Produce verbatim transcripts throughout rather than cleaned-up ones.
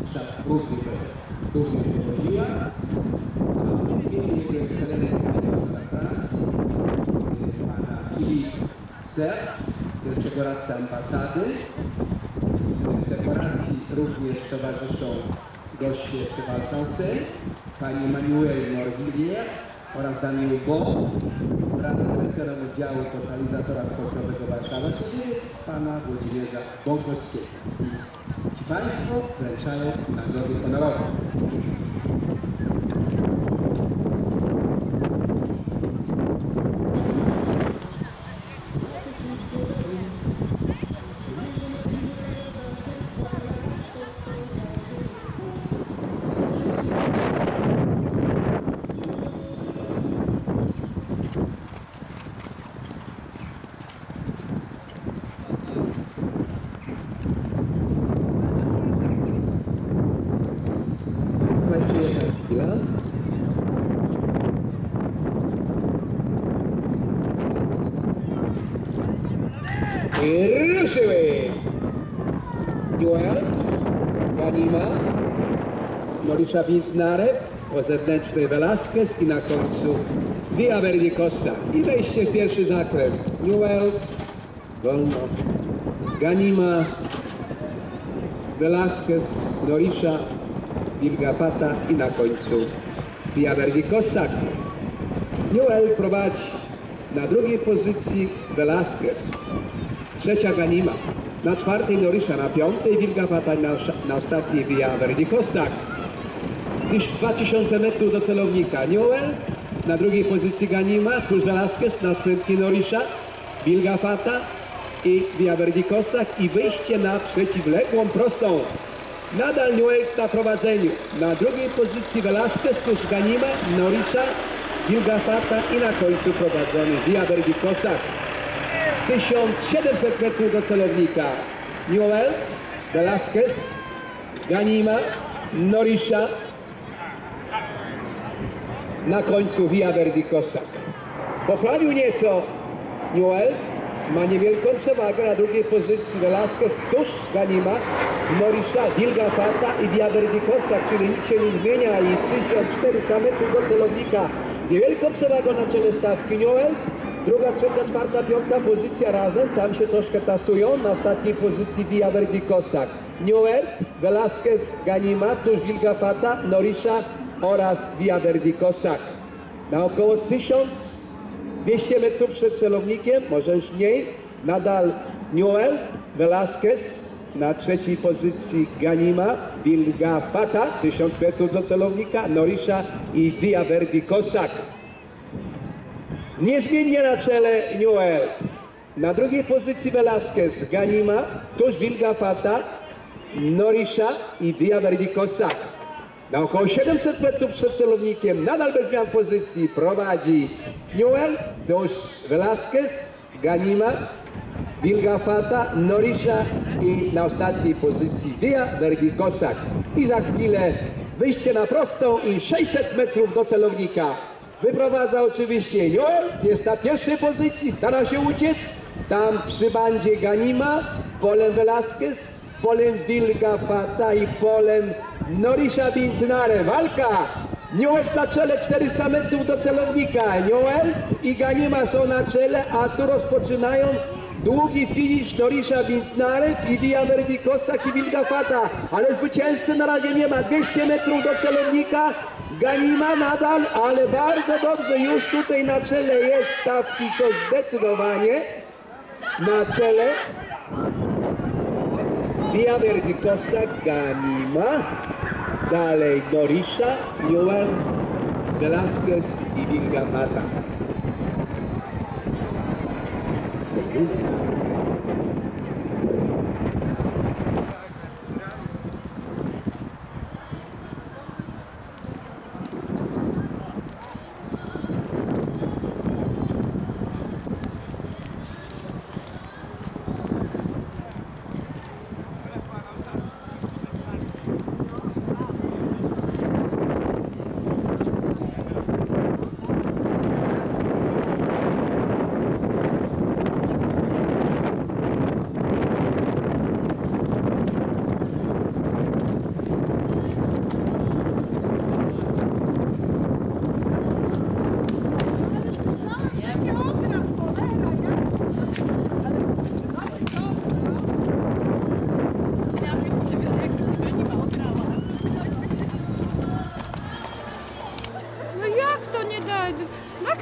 mistrza równie również dowodziła. A w imieniu jego ekscelencji Francji, pana Philippe Ser, pierwszego radca ambasady. W dekoracji również towarzyszą goście Cheval-Francais, pani Emmanuelle Morvillier oraz Daniel Bo, wraz z dyrektorem oddziału totalizatora sportowego Warszawa Służewiec, pana Włodzimierza Bąkowskiego. Ci państwo wręczają nagrody honorowe. I ruszyły! Duel, Ganima, Mauricia Wintnarek, po zewnętrznej Velasquez i na końcu Via Verdi-Costa. I wejście w pierwszy zakręt. Duel, wolno, Ganima, Velasquez, Mauricia, Vilgapata i na końcu Via Verdi-Costa. Duel prowadzi na drugiej pozycji Velasquez. Trzecia Ganima, na czwartej Mauricia, na piątej Vilgapata, na, na ostatniej Via Verdi-Costa. Już dwa tysiące metrów do celownika. Newell, na drugiej pozycji Ganima, tuż Velasquez, następnie Mauricia, Vilgapata i Via Verdi-Costa i wyjście na przeciwległą prostą. Nadal Newell na prowadzeniu. Na drugiej pozycji Velasquez, tuż Ganima, Mauricia, Vilgapata i na końcu prowadzony Via Verdi-Costa. tysiąc siedemset metrów do celownika. Newell, Velasquez, Ganima, Mauricia, na końcu Via Verdi-Costa. Poprawił nieco Newell, ma niewielką przewagę na drugiej pozycji Velasquez, tuż Ganima, Mauricia, Vilgapata i Via Verdi-Costa, czyli nic się nie zmienia i tysiąc czterysta metrów do celownika. Niewielką przewagą na czele stawki Newell. Druga, trzecia, czwarta, piąta pozycja razem, tam się troszkę tasują. Na ostatniej pozycji Via Verdi-Costa. Newell, Velasquez, Ganima, tuż Vilgapata, Mauricia oraz Via Verdi-Costa. Na około tysiąc dwieście metrów przed celownikiem, może już mniej, nadal Newell, Velasquez, na trzeciej pozycji Ganima, Vilgapata, tysiąc metrów do celownika, Mauricia i Via Verdi-Costa. Niezmiennie na czele Newell. Na drugiej pozycji Velasquez, Ganima, tuż Vilgapata, Mauricia i Via Verdi-Costa. Na około siedemset metrów przed celownikiem, nadal bez zmian pozycji, prowadzi Newell, tuż Velasquez, Ganima, Vilgapata, Mauricia i na ostatniej pozycji Via Verdi-Costa. I za chwilę wyjście na prostą i sześćset metrów do celownika. Wyprowadza oczywiście Newell, jest na pierwszej pozycji, stara się uciec. Tam przy bandzie Ganima, polem Velasquez, polem Vilgapata i polem Mauricia Wintnarek. Walka! Newell na czele, czterysta metrów do celownika. Newell i Ganima są na czele, a tu rozpoczynają długi finisz Mauricia Wintnarek i Via Verdi-Costa i Vilgapata. Ale zwycięzcy na razie nie ma. dwieście metrów do celownika. Ganima nadal, ale bardzo dobrze, już tutaj na czele jest stawki, to zdecydowanie na czele Via Verdi-Costa, Ganima, dalej Mauricia, Newell, Velasquez i Vilgapata.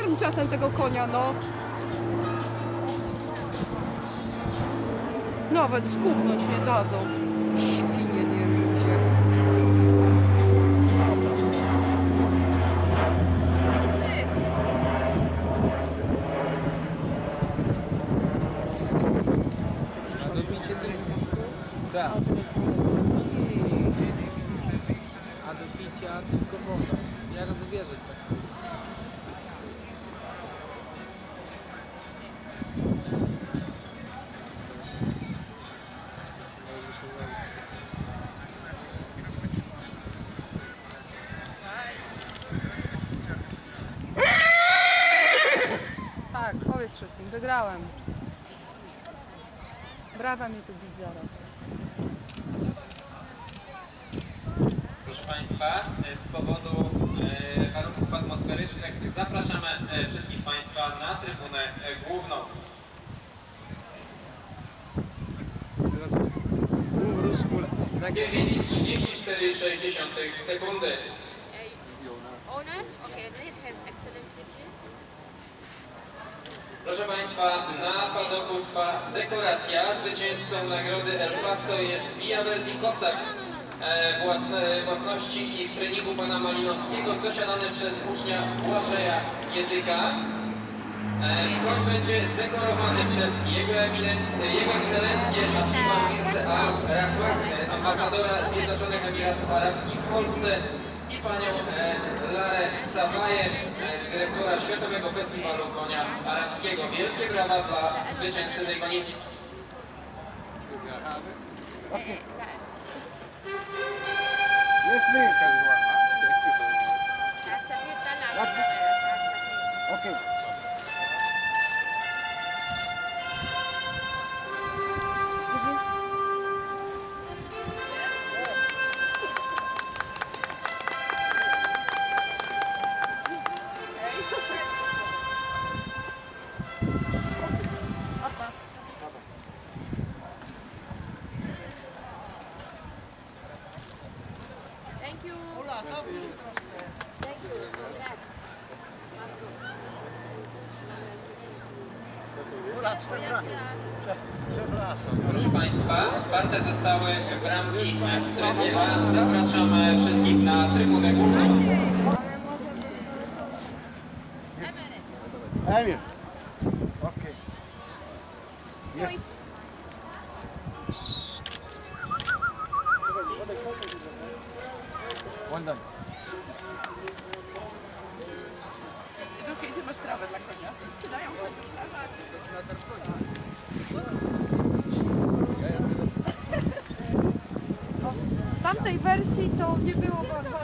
karm czasem tego konia, no. Nawet skubnąć nie dadzą. Świnie, nie wiem się. Tak. A do picia tylko woda. Jak zwierzę. Tak, powiedz wszystkim, wygrałem. Brawa mnie tu bić zaraz. Proszę Państwa, z powodu e, warunków atmosferycznych zapraszamy e, wszystkich Państwa na trybunę e, główną. dziewięć trzydzieści cztery sześćdziesiąt sekundy. Owner? Okay, it has excellency, please. Proszę Państwa, na padoku trwa dekoracja. Zwycięzcą nagrody El Paso jest Via Verdi Cossack e, własne, własności i w treningu pana Malinowskiego, dosiadany przez ucznia Błażeja Kiedyka. E, koń będzie dekorowany przez jego eminencję, jego ekscelencję Asima Mirze Al Rahman, ambasadora Zjednoczonych Emiratów Arabskich w Polsce, i panią e, Larę Sabaję, e, dyrektora Światowego Festiwalu Konia Arabskiego. Wielkie brawa dla zwycięzcy tej koniki. Jest miejsce. هتسافر طلع Okej. Thank you. Thank you. Congrats. Proszę Państwa, otwarte zostały bramki w strefie A. Zapraszamy wszystkich na trybunę główną. Emir. Okej. Jest. Well done. W tamtej wersji to nie było bardzo